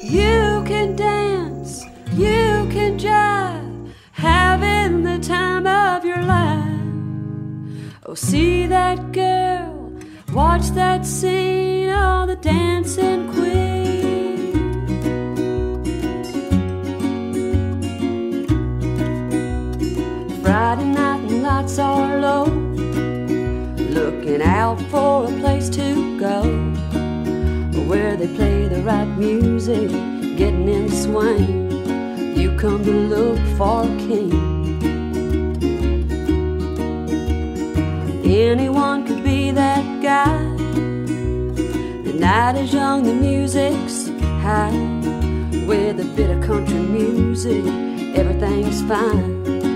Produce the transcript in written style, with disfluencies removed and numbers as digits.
You can dance, you can jive, having the time of your life. Oh, see that girl, watch that scene, oh, the dancing queen. Friday night and lights are low, looking out for a place to go, where they play the right music, getting in the swing. You come to look for a king. Anyone could be that guy. The night is young, the music's high. With a bit of country music, everything's fine.